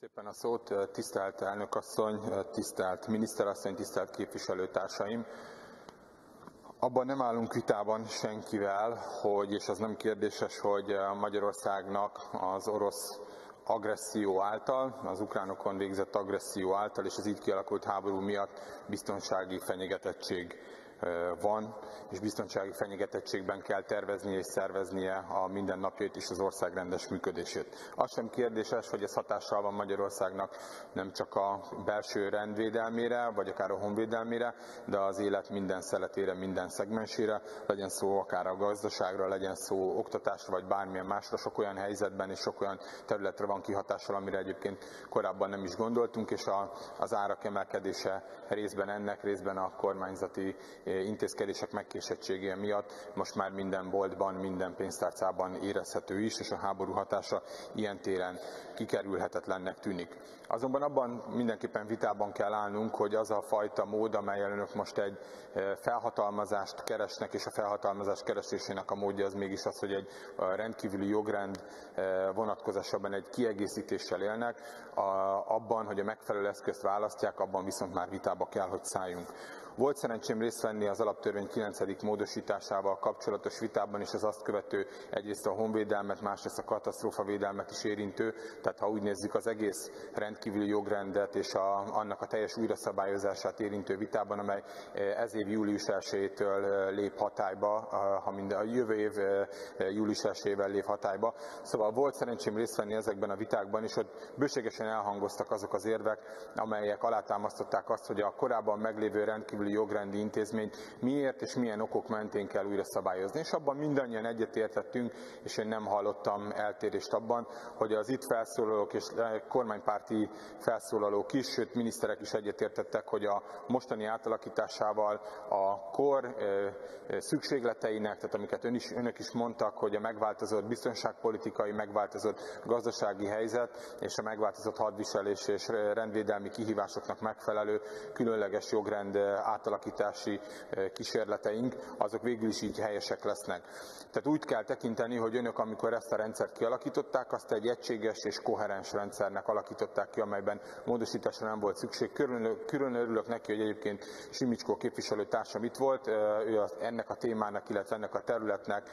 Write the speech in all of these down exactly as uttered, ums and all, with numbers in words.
Szépen a szót, tisztelt elnökasszony, tisztelt miniszterasszony, tisztelt képviselőtársaim! Abban nem állunk vitában senkivel, hogy, és az nem kérdéses, hogy Magyarországnak az orosz agresszió által, az ukránokon végzett agresszió által és az így kialakult háború miatt biztonsági fenyegetettség van, és biztonsági fenyegetettségben kell terveznie és szerveznie a mindennapjait és az ország rendes működését. Az sem kérdéses, hogy ez hatással van Magyarországnak nem csak a belső rendvédelmére, vagy akár a honvédelmére, de az élet minden szeletére, minden szegmensére, legyen szó akár a gazdaságra, legyen szó oktatásra, vagy bármilyen másra. Sok olyan helyzetben és sok olyan területre van kihatással, amire egyébként korábban nem is gondoltunk, és a, az árak emelkedése részben ennek, részben a kormányzati intézkedések megkésettsége miatt most már minden boltban, minden pénztárcában érezhető is, és a háború hatása ilyen téren kikerülhetetlennek tűnik. Azonban abban mindenképpen vitában kell állnunk, hogy az a fajta mód, amellyel önök most egy felhatalmazást keresnek, és a felhatalmazás keresésének a módja az mégis az, hogy egy rendkívüli jogrend vonatkozásában egy kiegészítéssel élnek, abban, hogy a megfelelő eszközt választják, abban viszont már vitába kell, hogy szálljunk. Volt szerencsém részt venni az alaptörvény kilencedik módosításával kapcsolatos vitában, és az azt követő egyrészt a honvédelmet, másrészt a katasztrófavédelmet is érintő, tehát ha úgy nézzük az egész rendkívüli jogrendet és a, annak a teljes újraszabályozását érintő vitában, amely ez év július elsejétől lép hatályba, ha minden, a jövő év július elsejével lép hatályba. Szóval volt szerencsém részt venni ezekben a vitákban, és ott bőségesen elhangoztak azok az érvek, amelyek alátámasztották azt, hogy a korábban meglévő rendkívüli jogrendi intézményt miért és milyen okok mentén kell újra szabályozni. És abban mindannyian egyetértettünk, és én nem hallottam eltérést abban, hogy az itt felszólalók és kormánypárti felszólalók is, sőt miniszterek is egyetértettek, hogy a mostani átalakításával a kor szükségleteinek, tehát amiket ön is, önök is mondtak, hogy a megváltozott biztonságpolitikai, megváltozott gazdasági helyzet és a megváltozott hadviselés és rendvédelmi kihívásoknak megfelelő különleges jogrend átalakítási kísérleteink, azok végül is így helyesek lesznek. Tehát úgy kell tekinteni, hogy önök, amikor ezt a rendszert kialakították, azt egy egységes és koherens rendszernek alakították ki, amelyben módosításra nem volt szükség. Külön, külön örülök neki, hogy egyébként Simicskó képviselőtársam itt volt, ő ennek a témának, illetve ennek a területnek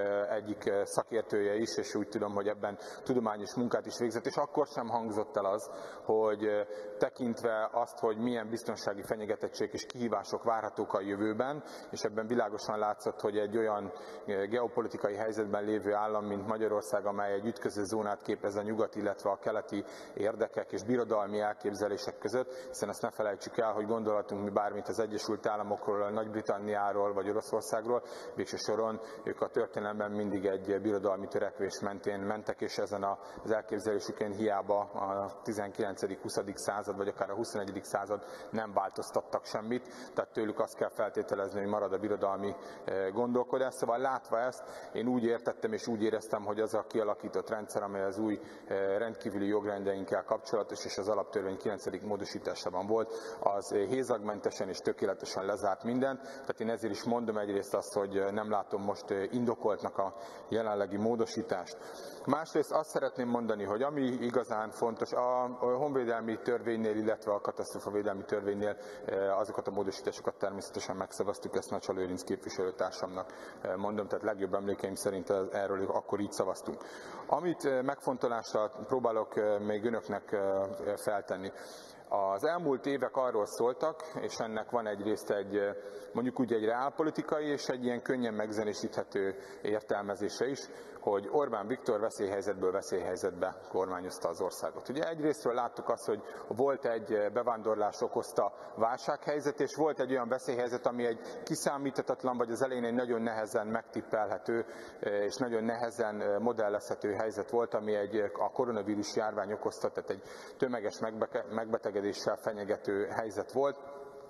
egyik szakértője is, és úgy tudom, hogy ebben tudományos munkát is végzett, és akkor sem hangzott el az, hogy tekintve azt, hogy milyen biztonsági fenyegetettség és kihívások várhatók a jövőben, és ebben világosan látszott, hogy egy olyan geopolitikai helyzetben lévő állam, mint Magyarország, amely egy ütköző zónát képez a nyugati, illetve a keleti érdekek és birodalmi elképzelések között, hiszen ezt ne felejtsük el, hogy gondolatunk mi bármit az Egyesült Államokról, Nagy-Britanniáról vagy Oroszországról, végső soron ők a történelemben mindig egy birodalmi törekvés mentén mentek, és ezen az elképzelésükön hiába a tizenkilencedik-huszadik század, vagy akár a huszonegyedik század nem változtattak semmit, tehát tőlük azt kell feltételezni, hogy marad a birodalmi gondolkodás. Szóval látva ezt, én úgy értettem és úgy éreztem, hogy az a kialakított rendszer, amely az új rendkívüli jogrendeinkkel kapcsolatos és az alaptörvény kilencedik módosításában volt, az hézagmentesen és tökéletesen lezárt mindent. Tehát én ezért is mondom egyrészt azt, hogy nem látom most indokoltnak a jelenlegi módosítást. Másrészt azt szeretném mondani, hogy ami igazán fontos, a honvédelmi törvénynél, illetve a katasztrófavédelmi törvénynél azokat a módosításokat természetesen megszavaztuk, ezt Nacsa Lőrinc képviselőtársamnak mondom, tehát legjobb emlékeim szerint erről akkor így szavaztunk. Amit megfontolásra próbálok még önöknek feltenni. Az elmúlt évek arról szóltak, és ennek van egyrészt egy, mondjuk úgy egy reálpolitikai és egy ilyen könnyen megzenésíthető értelmezése is, hogy Orbán Viktor veszélyhelyzetből veszélyhelyzetbe kormányozta az országot. Ugye egyrésztről láttuk azt, hogy volt egy bevándorlás okozta válsághelyzet, és volt egy olyan veszélyhelyzet, ami egy kiszámíthatatlan, vagy az elején egy nagyon nehezen megtippelhető, és nagyon nehezen modellezhető helyzet volt, ami egy a koronavírus járvány okozta, tehát egy tömeges megbetegedéssel fenyegető helyzet volt.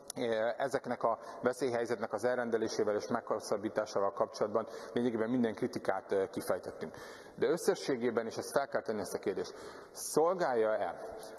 Ezeknek a veszélyhelyzetnek az elrendelésével és meghosszabbításával kapcsolatban lényegében minden kritikát kifejtettünk. De összességében, és ezt fel kell tenni ezt a kérdést, szolgálja-e a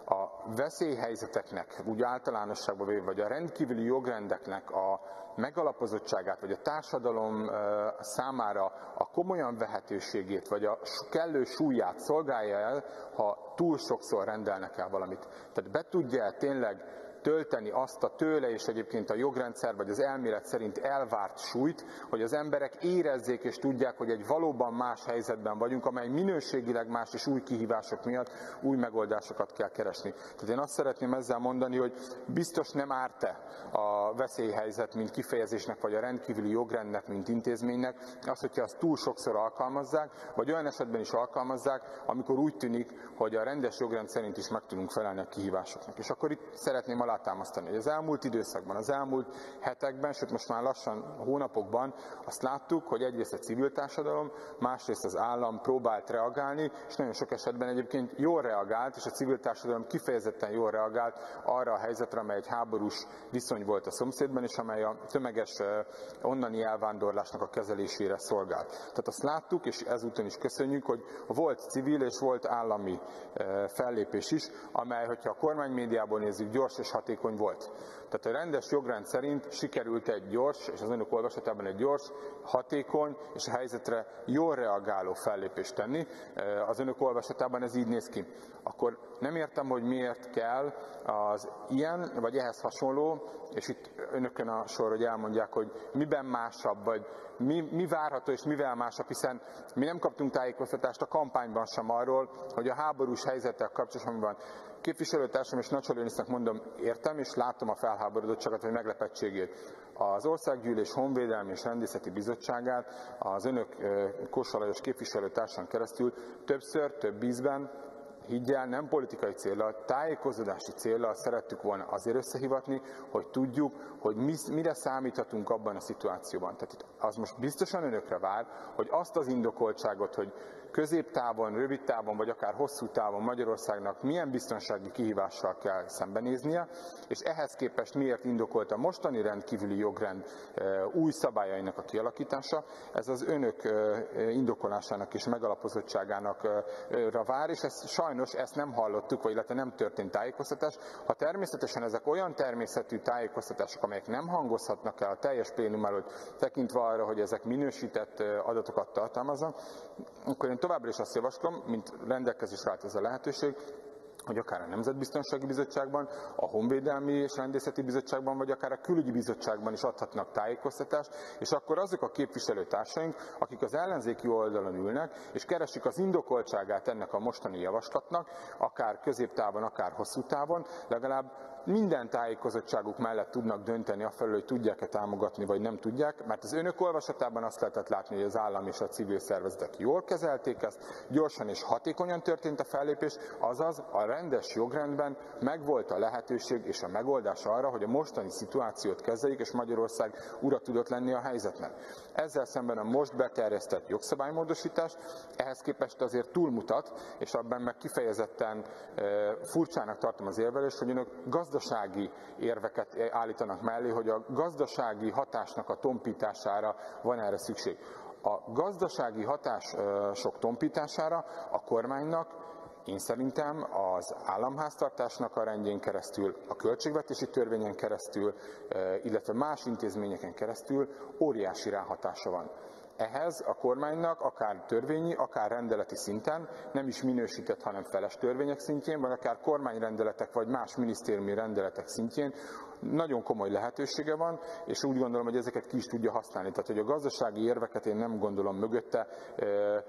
veszélyhelyzeteknek, úgy általánosságban véve, vagy a rendkívüli jogrendeknek a megalapozottságát, vagy a társadalom számára a komolyan vehetőségét, vagy a kellő súlyát szolgálja el, ha túl sokszor rendelnek el valamit. Tehát be tudja tényleg tölteni azt a tőle és egyébként a jogrendszer vagy az elmélet szerint elvárt súlyt, hogy az emberek érezzék és tudják, hogy egy valóban más helyzetben vagyunk, amely minőségileg más és új kihívások miatt új megoldásokat kell keresni. Tehát én azt szeretném ezzel mondani, hogy biztos nem árt-e a veszélyhelyzet, mint kifejezésnek, vagy a rendkívüli jogrendnek, mint intézménynek, az, hogyha azt túl sokszor alkalmazzák, vagy olyan esetben is alkalmazzák, amikor úgy tűnik, hogy a rendes jogrend szerint is meg tudunk felelni a kihívásoknak. És akkor itt szeretném alátámasztani, hogy az elmúlt időszakban, az elmúlt hetekben, sőt most már lassan hónapokban azt láttuk, hogy egyrészt a civil társadalom, másrészt az állam próbált reagálni, és nagyon sok esetben egyébként jól reagált, és a civil társadalom kifejezetten jól reagált arra a helyzetre, amely egy háborús viszony volt a szomszédban, és amely a tömeges onnani elvándorlásnak a kezelésére szolgált. Tehát azt láttuk, és ezúton is köszönjük, hogy volt civil és volt állami fellépés is, amely, hogyha a kormánymédiából nézzük, gyors és hatékony volt. Tehát a rendes jogrend szerint sikerült egy gyors, és az önök olvasatában egy gyors, hatékony és a helyzetre jól reagáló fellépést tenni. Az önök olvasatában ez így néz ki. Akkor nem értem, hogy miért kell az ilyen, vagy ehhez hasonló, és itt önökön a sor, hogy elmondják, hogy miben másabb, vagy mi, mi várható és mivel másabb, hiszen mi nem kaptunk tájékoztatást a kampányban sem arról, hogy a háborús helyzettel kapcsolatban van. Képviselőtársam és Nacsol-Lőrincnek mondom, értem és látom a felháborodottságot vagy meglepettségét. Az Országgyűlés Honvédelmi és Rendészeti Bizottságát az önök Kósa Lajos képviselőtársán keresztül többször, több ízben, higgyel, nem politikai céllal, tájékozódási céllal szerettük volna azért összehivatni, hogy tudjuk, hogy mi, mire számíthatunk abban a szituációban. Tehát itt az most biztosan önökre vár, hogy azt az indokoltságot, hogy középtávon, rövid távon, vagy akár hosszú távon Magyarországnak milyen biztonsági kihívással kell szembenéznie, és ehhez képest miért indokolt a mostani rendkívüli jogrend új szabályainak a kialakítása, ez az önök indokolásának és megalapozottságának vár, és ez, sajnos ezt nem hallottuk, vagy illetve nem történt tájékoztatás. Ha természetesen ezek olyan természetű tájékoztatások, amelyek nem hangozhatnak el a teljes plénum előtt, tekintve arra, hogy ezek minősített adatokat tartalmaznak, akkor én továbbra is azt javaslom, mint rendelkezésre állt ez a lehetőség, hogy akár a Nemzetbiztonsági Bizottságban, a Honvédelmi és Rendészeti Bizottságban, vagy akár a Külügyi Bizottságban is adhatnak tájékoztatást, és akkor azok a képviselőtársaink, akik az ellenzéki oldalon ülnek, és keresik az indokoltságát ennek a mostani javaslatnak, akár középtávon, akár hosszú távon, legalább minden tájékozottságuk mellett tudnak dönteni afelől, hogy tudják-e támogatni, vagy nem tudják, mert az önök olvasatában azt lehetett látni, hogy az állam és a civil szervezetek jól kezelték ezt, gyorsan és hatékonyan történt a fellépés, azaz a rendes jogrendben megvolt a lehetőség és a megoldás arra, hogy a mostani szituációt kezeljük, és Magyarország ura tudott lenni a helyzetnek. Ezzel szemben a most beterjesztett jogszabálymódosítás ehhez képest azért túlmutat, és abban meg kifejezetten e, furcsának tartom az érvelést, hogy önök gazdasági érveket állítanak mellé, hogy a gazdasági hatásnak a tompítására van erre szükség. A gazdasági hatások tompítására a kormánynak én szerintem az államháztartásnak a rendjén keresztül, a költségvetési törvényen keresztül, illetve más intézményeken keresztül óriási ráhatása van. Ehhez a kormánynak akár törvényi, akár rendeleti szinten, nem is minősített, hanem feles törvények szintjén, vagy akár kormányrendeletek, vagy más minisztériumi rendeletek szintjén nagyon komoly lehetősége van, és úgy gondolom, hogy ezeket ki is tudja használni. Tehát, hogy a gazdasági érveket én nem gondolom mögötte ö,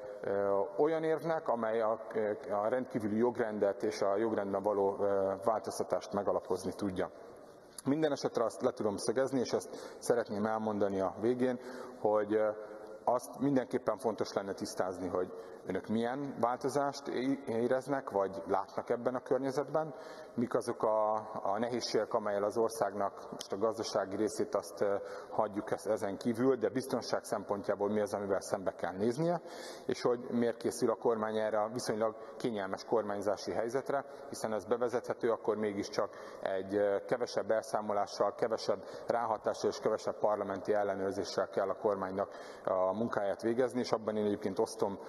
ö, olyan érvnek, amely a, a rendkívüli jogrendet és a jogrendben való ö, változtatást megalapozni tudja. Minden esetre azt le tudom szögezni, és ezt szeretném elmondani a végén, hogy azt mindenképpen fontos lenne tisztázni, hogy önök milyen változást éreznek, vagy látnak ebben a környezetben, mik azok a, a nehézségek, amelyel az országnak most a gazdasági részét azt hagyjuk ezen kívül, de biztonság szempontjából mi az, amivel szembe kell néznie, és hogy miért készül a kormány erre a viszonylag kényelmes kormányzási helyzetre, hiszen ez bevezethető, akkor mégiscsak egy kevesebb elszámolással, kevesebb ráhatással és kevesebb parlamenti ellenőrzéssel kell a kormánynak a munkáját végezni, és abban én egyébként osztom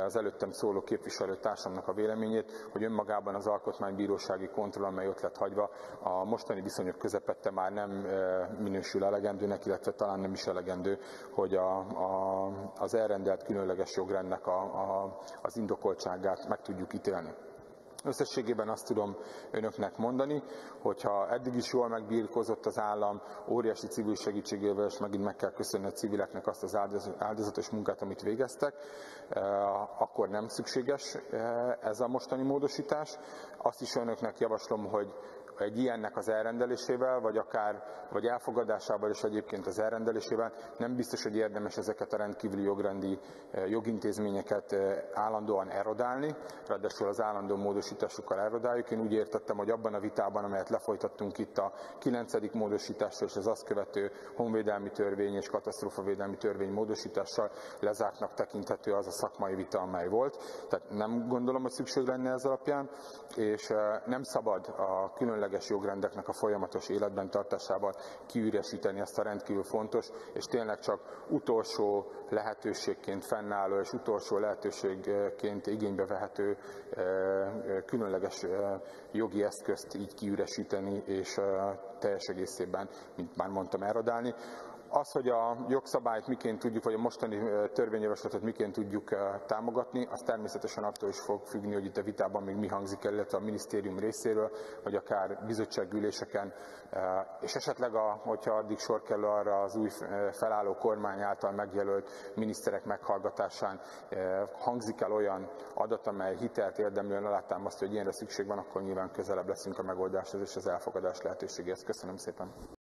az előttem szóló képviselőtársamnak a véleményét, hogy önmagában az alkotmánybírósági kontroll, amely ott lett hagyva, a mostani viszonyok közepette már nem minősül elegendőnek, illetve talán nem is elegendő, hogy a, a, az elrendelt különleges jogrendnek a, a, az indokoltságát meg tudjuk ítélni. Összességében azt tudom önöknek mondani, hogyha eddig is jól megbirkózott az állam, óriási civil segítségével, és megint meg kell köszönni a civileknek azt az áldozatos munkát, amit végeztek, akkor nem szükséges ez a mostani módosítás. Azt is önöknek javaslom, hogy egy ilyennek az elrendelésével, vagy akár vagy elfogadásával és egyébként az elrendelésével nem biztos, hogy érdemes ezeket a rendkívüli jogrendi jogintézményeket állandóan erodálni, ráadásul az állandó módosításokkal erodáljuk. Én úgy értettem, hogy abban a vitában, amelyet lefolytattunk itt a kilencedik módosítással és az azt követő honvédelmi törvény és katasztrófavédelmi törvény módosítással lezártnak tekinthető az a szakmai vita, amely volt. Tehát nem gondolom, hogy szükség lenne ez alapján, és nem szabad a különleges jogrendeknek a folyamatos életben tartásával kiüresíteni ezt a rendkívül fontos, és tényleg csak utolsó lehetőségként fennálló és utolsó lehetőségként igénybe vehető különleges jogi eszközt így kiüresíteni és teljes egészében, mint már mondtam, erodálni. Az, hogy a jogszabályt miként tudjuk, vagy a mostani törvényjavaslatot miként tudjuk támogatni, az természetesen attól is fog függni, hogy itt a vitában még mi hangzik el, illetve a minisztérium részéről, vagy akár bizottságüléseken, és esetleg, a, hogyha addig sor kerül arra az új felálló kormány által megjelölt miniszterek meghallgatásán, hangzik el olyan adat, amely hitelt érdemlően alátámasztja, hogy ilyenre szükség van, akkor nyilván közelebb leszünk a megoldáshoz és az elfogadás lehetőségéhez. Köszönöm szépen!